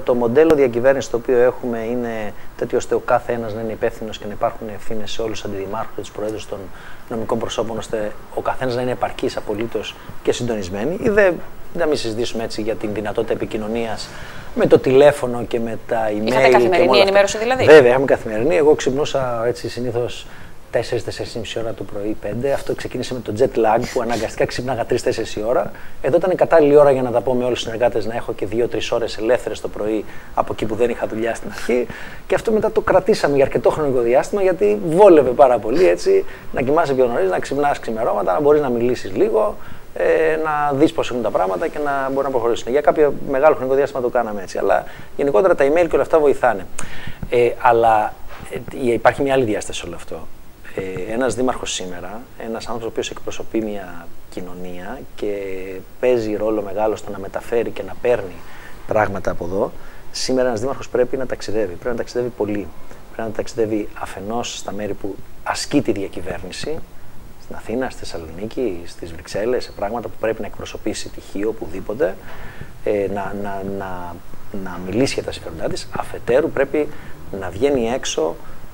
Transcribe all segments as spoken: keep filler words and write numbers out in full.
το μοντέλο διακυβέρνηση το οποίο έχουμε είναι τέτοιο ώστε ο κάθε ένας να είναι υπεύθυνος και να υπάρχουν ευθύνες σε όλους τους αντιδημάρχους και τους προέδρους των νομικών προσώπων, ώστε ο καθένας να είναι επαρκής απολύτως και συντονισμένοι. Ή δεν, να μην συζητήσουμε έτσι για την δυνατότητα επικοινωνίας με το τηλέφωνο και με τα email. Είχατε καθημερινή ενημέρωση δηλαδή? Βέβαια, είχαμε καθημερινή. Εγώ ξυπνούσα έτσι συνήθως τέσσερις με τέσσερις και μισή ώρα το πρωί, πέντε. Αυτό ξεκίνησε με το jet lag που αναγκαστικά ξύπναγα τρεις με τέσσερις η ώρα. Εδώ ήταν η κατάλληλη ώρα για να τα πω με όλους τους συνεργάτες, να έχω και δύο με τρεις ώρες ελεύθερες το πρωί από εκεί που δεν είχα δουλειά στην αρχή. Και αυτό μετά το κρατήσαμε για αρκετό χρονικό διάστημα, γιατί βόλευε πάρα πολύ έτσι να κοιμάσαι πιο νωρίς, να ξυπνάς ξημερώματα, να μπορείς να μιλήσεις λίγο, ε, να δεις πώς έχουν τα πράγματα και να μπορεί να προχωρήσουν. Για κάποιο μεγάλο χρονικό διάστημα το κάναμε έτσι. Αλλά γενικότερα τα email και όλα αυτά βοηθάνε. Ε, αλλά ε, υπάρχει μια άλλη διάσταση σε όλο αυτό. Ε, ένας δήμαρχος σήμερα, ένας άνθρωπος ο οποίος εκπροσωπεί μια κοινωνία και παίζει ρόλο μεγάλο στο να μεταφέρει και να παίρνει πράγματα από εδώ, σήμερα ένας δήμαρχος πρέπει να ταξιδεύει. Πρέπει να ταξιδεύει πολύ. Πρέπει να ταξιδεύει αφενός στα μέρη που ασκεί τη διακυβέρνηση, στην Αθήνα, στη Θεσσαλονίκη, στις Βρυξέλλες, σε πράγματα που πρέπει να εκπροσωπήσει τυχείο, οπουδήποτε, ε, να, να, να, να μιλήσει για τα συμφέροντά της. Αφετέρου πρέπει να βγαίνει έξω,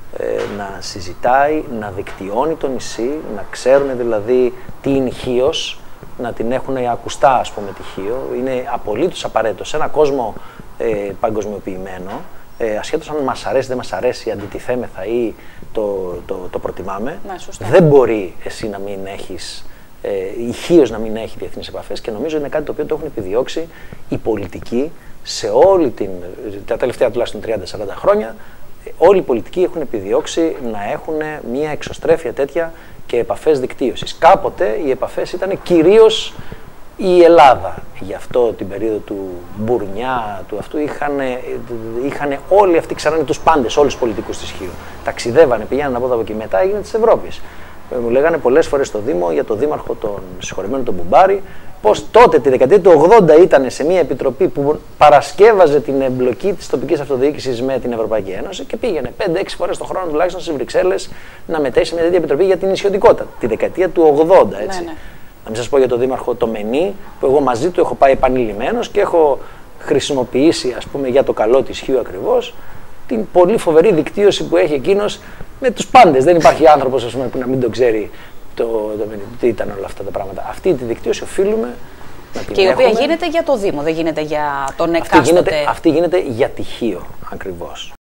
να συζητάει, να δικτυώνει το νησί, να ξέρουν δηλαδή τι είναι η Χίος, να την έχουν ακουστά ας πούμε τη Χίο. Είναι απολύτως απαραίτητο σε έναν κόσμο ε, παγκοσμιοποιημένο, ε, ασχέτως αν μας αρέσει, δεν μας αρέσει, αντιτιθέμεθα ή το, το, το προτιμάμε, ναι, δεν μπορεί εσύ να μην έχεις, ε, η Χίος να μην έχει διεθνείς επαφές, και νομίζω είναι κάτι το οποίο το έχουν επιδιώξει οι πολιτικοί σε όλη την, τα τελευταία τουλάχιστον τριάντα με σαράντα χρόνια. Όλοι οι πολιτικοί έχουν επιδιώξει να έχουν μια εξωστρέφεια τέτοια και επαφές δικτύωσης. Κάποτε οι επαφές ήταν κυρίως η Ελλάδα. Γι' αυτό την περίοδο του Μπουρνιά, του αυτού, είχαν, είχαν όλοι αυτοί, ξέρανε τους πάντες, όλους τους πολιτικούς της Χίου. Ταξιδεύανε, πηγαίνανε από εδώ από εκεί, μετά έγινε της Ευρώπης. Μου λέγανε πολλές φορές στο Δήμο για τον δήμαρχο τον συγχωρεμένο τον Μπουμπάρη, πως τότε τη δεκαετία του ογδόντα ήταν σε μια επιτροπή που παρασκεύαζε την εμπλοκή της τοπικής αυτοδιοίκησης με την Ευρωπαϊκή Ένωση και πήγαινε πέντε έξι φορές το χρόνο τουλάχιστον στις Βρυξέλλες να μετέχει σε μια τέτοια επιτροπή για την νησιωτικότητα. Τη δεκαετία του ογδόντα, έτσι. Ναι, ναι. Να μην σας πω για τον δήμαρχο το Μενή, που εγώ μαζί του έχω πάει επανειλημμένος και έχω χρησιμοποιήσει, ας πούμε, για το καλό της Χίου ακριβώς, την πολύ φοβερή δικτύωση που έχει εκείνος με τους πάντες. Δεν υπάρχει άνθρωπος, ας πούμε, που να μην το ξέρει το, το, τι ήταν όλα αυτά τα πράγματα. Αυτή τη δικτύωση οφείλουμε να την Και η οποία έχουμε. γίνεται για το Δήμο, δεν γίνεται για τον Αυτή εκάστοτε. γίνεται, αυτή γίνεται για τη Χίο ακριβώς.